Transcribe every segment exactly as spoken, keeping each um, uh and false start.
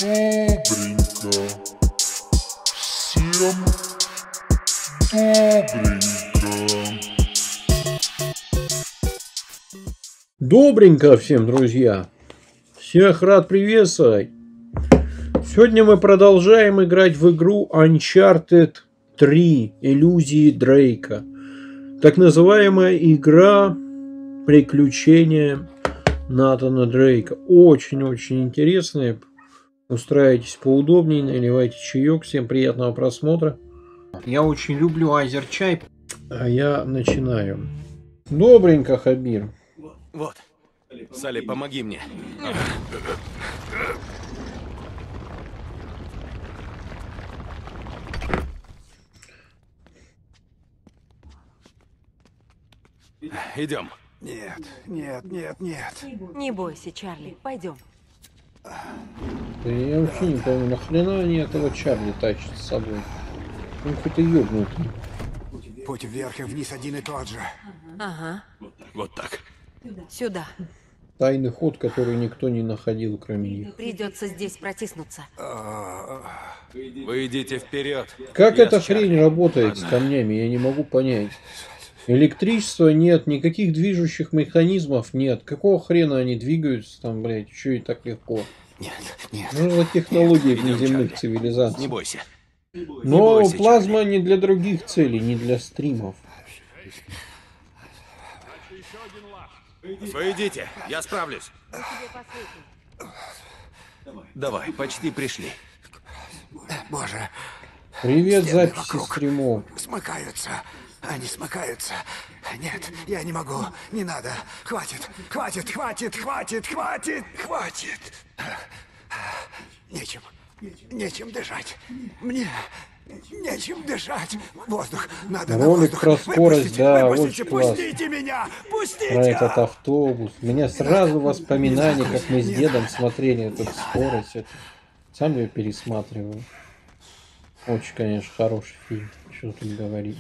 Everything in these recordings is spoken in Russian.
Добренько. Всем добренько. Добренько всем, друзья. Всех рад приветствовать. Сегодня мы продолжаем играть в игру Uncharted три. Иллюзии Дрейка. Так называемая игра приключения Натана Дрейка. Очень-очень интересная. Устраивайтесь поудобнее, наливайте чаек. Всем приятного просмотра. Я очень люблю азерчай. А я начинаю. Добренько, Хабир. Вот. Салли, помоги мне. Идем. Нет, нет, нет, нет. Не бойся, Чарли, пойдем. Я вообще не помню, нахрена они этого Чарли тащат с собой. Он какой-то ёбнутый. Путь вверх и вниз один и тот же. Ага, Вот так. сюда. Тайный ход, который никто не находил, кроме них. Придется здесь протиснуться. Вы идите вперед. Как Я эта с Чарли. хрень работает с камнями, я не могу понять. Электричества нет, никаких движущих механизмов нет. Какого хрена они двигаются там, блядь, еще и так легко? Нет, нет. Ну, за технологии Идем, внеземных Чарли. цивилизаций. Не бойся. Но бойся, плазма не для других целей, не для стримов. Вы идите, я справлюсь. Давай, почти пришли. Боже, Привет, Стены записи вокруг. стримов. смыкаются. Они смыкаются. Нет, я не могу. Не надо. Хватит, хватит, хватит, хватит, хватит, хватит. Нечем. Нечем дышать. Мне нечем дышать. Воздух. Надо на Ролик воздух. про скорость, Выпустите, да, выпустите, очень классно. пустите меня. Пустите. Про этот автобус. У меня сразу воспоминания, как мы с дедом смотрели эту скорость. Это. Сам ее пересматриваю. Очень, конечно, хороший фильм. Что тут говорить.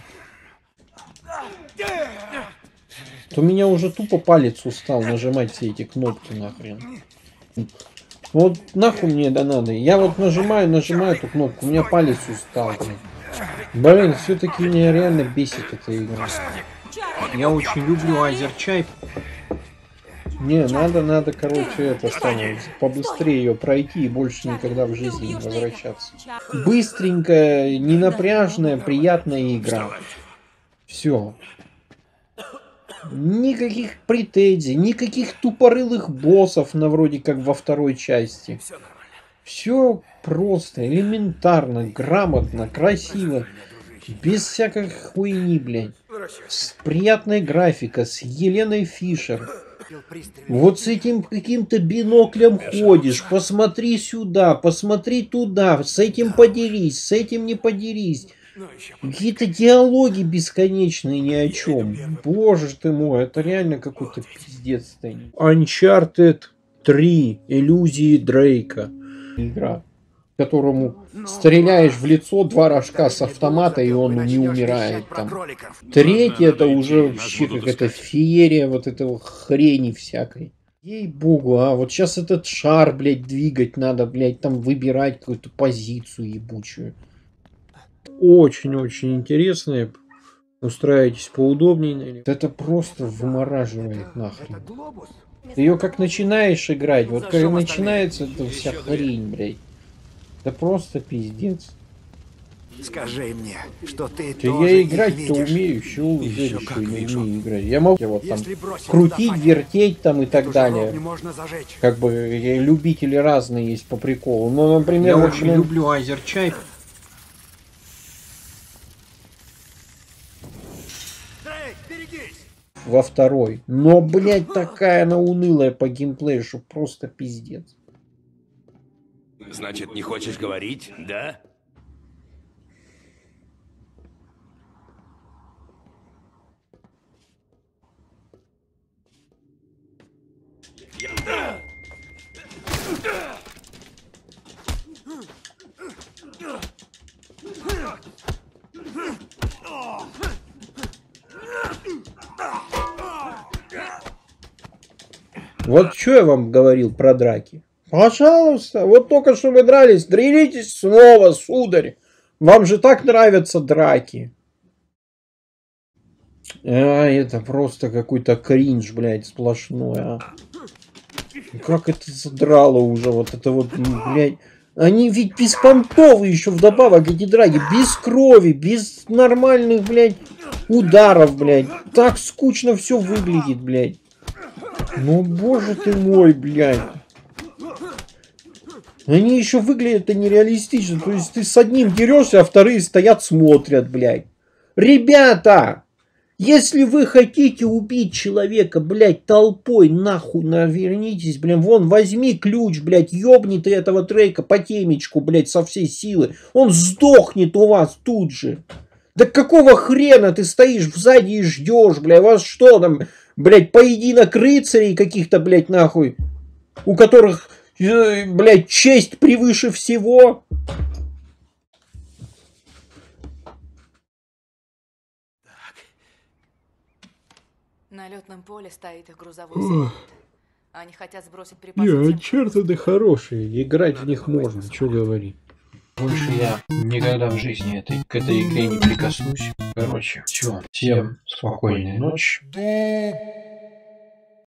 То меня уже тупо палец устал нажимать все эти кнопки нахрен. Вот нахуй мне это надо. Я вот нажимаю, нажимаю эту кнопку, у меня палец устал. Блин, блин все-таки меня реально бесит эта игра. Я очень люблю азерчай. Не, надо, надо, короче, это самое, побыстрее ее пройти и больше никогда в жизни не возвращаться. Быстренькая, ненапряжная, приятная игра. Все. Никаких претензий, никаких тупорылых боссов, на вроде как во второй части. Все просто, элементарно, грамотно, красиво. Без всякой хуйни, блядь. С приятной графикой, с Еленой Фишер. Вот с этим каким-то биноклем ходишь, посмотри сюда, посмотри туда, с этим поделись, с этим не поделись. Какие-то диалоги бесконечные ни о чем. Боже ты мой, это реально какой-то пиздец. Uncharted три. Иллюзии Дрейка. Игра, которому стреляешь в лицо два рожка с автомата, и он не умирает там. Третье это уже вообще какая-то феерия вот этого хрени всякой. Ей-богу, а вот сейчас этот шар, блядь, двигать надо, блядь, там выбирать какую-то позицию ебучую. Очень-очень интересные. Устраивайтесь поудобнее. Это просто вымораживает нахрен. Ты ее как начинаешь играть, вот когда начинается эта вся хрень, блядь. Это просто пиздец. Скажи мне, что ты Да тоже я их играть-то видишь. умею, чего вы Еще говорите, как что я не вижу. умею играть. Я могу вот там Если бросить крутить, туда вертеть там и так Эту далее. жаровню можно зажечь. Как бы э, любители разные есть по приколу. Но, например, Я вот, очень ну, люблю азерчай. Дрейк, берегись! во второй. Но, блядь, такая она унылая по геймплею, что просто пиздец. Значит, не хочешь говорить, да? Вот что я вам говорил про драки. Пожалуйста, вот только что вы дрались, дрелитесь снова, сударь. Вам же так нравятся драки. А, это просто какой-то кринж, блядь, сплошной, а. Как это задрало уже, вот это вот, блядь. Они ведь беспонтовые еще вдобавок, эти драки, без крови, без нормальных, блядь, ударов, блядь. Так скучно все выглядит, блядь. Ну, боже ты мой, блядь. Они еще выглядят нереалистично. То есть ты с одним дерешься, а вторые стоят, смотрят, блядь. Ребята! Если вы хотите убить человека, блядь, толпой, нахуй навернитесь, блядь, вон, возьми ключ, блядь, ёбни ты этого Дрейка по темечку, блядь, со всей силы. Он сдохнет у вас тут же. Да какого хрена ты стоишь сзади и ждешь, блядь, у вас что там, блядь, поединок рыцарей каких-то, блядь, нахуй, у которых, э, блядь, честь превыше всего? На летном поле стоит их грузовой самолет. Они хотят сбросить припасы. Не, чертовы хорошие, играть в них можно, что говорить. Больше я никогда в жизни этой, к этой игре не прикоснусь. Короче, все. Всем спокойной ночи.